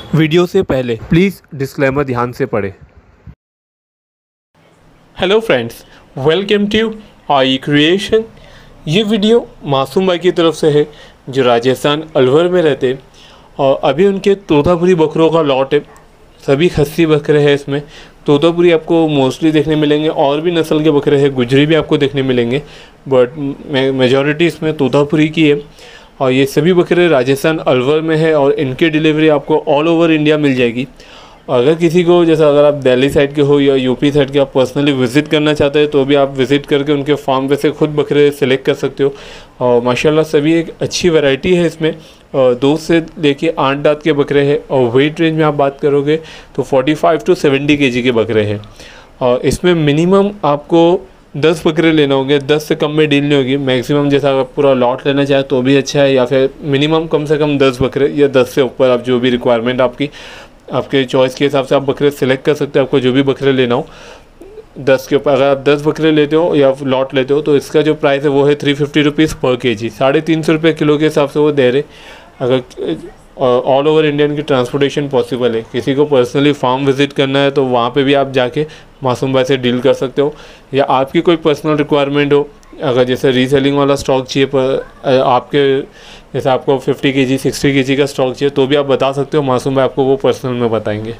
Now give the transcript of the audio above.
Video से पहले please disclaimer ध्यान से पढ़ें। Hello friends, welcome to I creation. ये वीडियो मासूम भाई की तरफ से है जो राजस्थान अलवर में रहते हैं और अभी उनके तोतापुरी बकरों का लॉट है। सभी खस्सी बकरे हैं इसमें। तोतापुरी आपको मोस्टली देखने मिलेंगे और भी नस्ल के बकरे हैं, गुजरी भी आपको देखने मिलेंगे, बट मेजॉरिटी इसमें तोतापुरी की है। और ये सभी बकरे राजस्थान अलवर में है और इनकी डिलीवरी आपको ऑल ओवर इंडिया मिल जाएगी। अगर किसी को, जैसा अगर आप दिल्ली साइड के हो या यूपी साइड के, आप पर्सनली विज़िट करना चाहते हैं तो भी आप विज़िट करके उनके फार्म पे से खुद बकरे सेलेक्ट कर सकते हो। और माशाल्लाह सभी एक अच्छी वैरायटी है इसमें। 2 से लेके 8 दांत के बकरे हैं और वेट रेंज में आप बात करोगे तो 45 to 70 kg के बकरे हैं। और इसमें मिनिमम आपको 10 बकरे लेना होंगे, 10 से कम में डील नहीं होगी। मैक्सिमम जैसा अगर पूरा लॉट लेना चाहे तो भी अच्छा है, या फिर मिनिमम कम से कम 10 बकरे या 10 से ऊपर आप जो भी रिक्वायरमेंट आपके चॉइस के हिसाब से आप बकरे सेलेक्ट कर सकते हो। आपको जो भी बकरे लेना हो 10 के ऊपर, अगर आप 10 बकरे लेते हो या लॉट लेते हो तो इसका जो प्राइस है वो है 350 रुपीज़ पर kg, 350 रुपये किलो के हिसाब से वो दे रहे। अगर ऑल ओवर इंडियन की ट्रांसपोर्टेशन पॉसिबल है, किसी को पर्सनली फार्म विज़िट करना है तो वहाँ पे भी आप जाके मासूम भाई से डील कर सकते हो। या आपकी कोई पर्सनल रिक्वायरमेंट हो, अगर जैसे रीसेलिंग वाला स्टॉक चाहिए पर आपके जैसे आपको 50 kg 60 kg का स्टॉक चाहिए तो भी आप बता सकते हो, मासूम भाई आपको वो पर्सनल में बताएंगे।